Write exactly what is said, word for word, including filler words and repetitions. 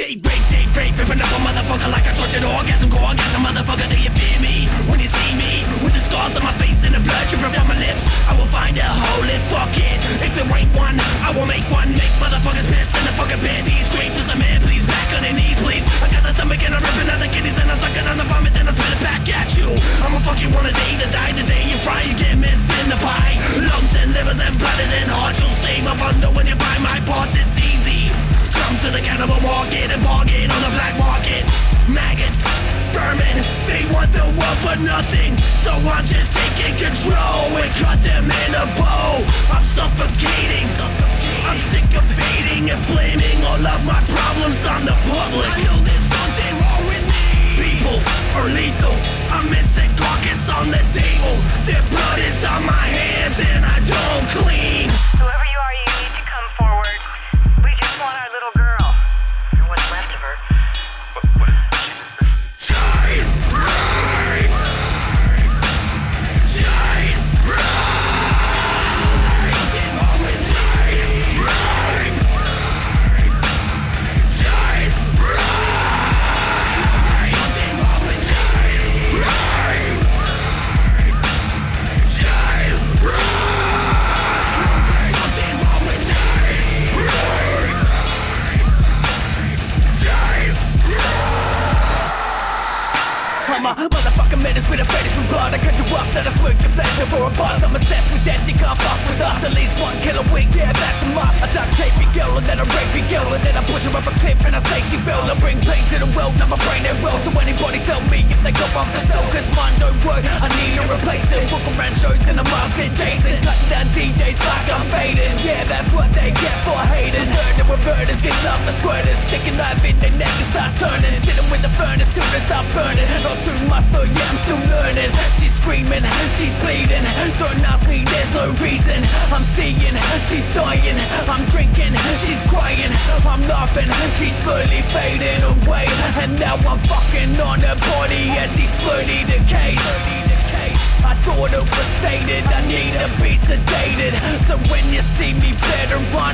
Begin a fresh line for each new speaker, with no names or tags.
Date rape, date rape, ripping up a motherfucker like a tortured orgasm. Go orgasm, motherfucker, do you fear me? When you see me, with the scars on my face and the blood dripping from my lips, I will find a hole and fuck it. If there ain't one, I will make one. Make motherfuckers piss in the fucking panties. Scream for some man, please, back on their knees, please. I got the stomach and I'm ripping out the kidneys and I'm sucking on the vomit, then I spit it back at you. I'ma fuck you one a day to die the day you fry, you get mixed in the pie. Lungs and livers and bladders and hearts, you'll save a bundle when you buy my parts, it's easy. Come to the cannibal market and bargain on the black market. Maggots, vermin, they want the world for nothing, so I'm just taking control and cut them in a bow. I'm suffocating, I'm sick of fading and blaming all of my problems on the public. I know there's something wrong with me. People are lethal, I'm missing carcass on the table. Their blood is on my hands and I don't clean.
Whoever you are, you need to come forward. We just want our little girl, or what's left of her.
What, what is she?
Time right. Time right. Something wrong with time right. Time right. Something wrong with time right. Time right. Something wrong with time right. Time I'm a motherfucking menace with a fetish for blood. I cut you up, that I swear your pleasure for a buzz. I'm obsessed with that, think I'll fuck with us. At least one kill a week, yeah, that's a must. I duct tape your girl and then I rape your girl and then I push her up a cliff and I say she fell. I bring pain to the world, now my brain ain't well. So anybody tell me if they go off the cell, cause mine don't work, I need to replace it. Walk around shows in a mask and chasing, cutting down D Js like I'm fading. Yeah, that's what they get for hating. Murder with murders, in love with squirters, sticking knife in their neck and start turning. Sitting with the furnace till they stop burning. Not too much though, yeah, I'm still learning. She's screaming, she's bleeding. Don't ask me, there's no reason. I'm seeing, she's dying. I'm drinking, she's crying. I'm laughing, she's slowly fading away. And now I'm fucking on her body as she slowly decays. I thought it was stated, I need to be sedated. So when you see me better run,